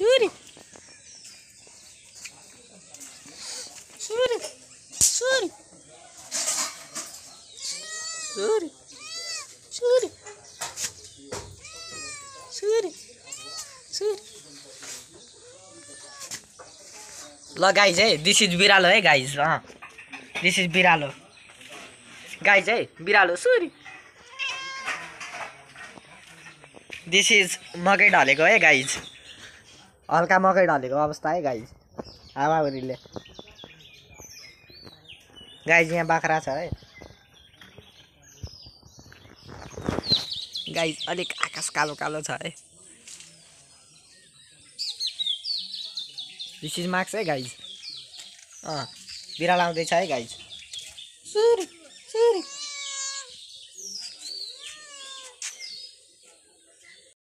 सुरी सुरी सुरी सुरी सुरी सुरी सुरी ल गाइज है दिस इज बिरालो है गाइज दिस इज बिरालो गाइज है बिरालो सुरी दिस इज मकै ढलेको है गाइज हल्का मकै ढलेको अवस्था है गाइज हावाहुरीले गाइज यहाँ बाख्रा छ है गाइज अलिक आकाश कालो कालो छ है दिस इज मार्क्स है गाइज बिरालो आउँदैछ है गाइज सुरी सुरी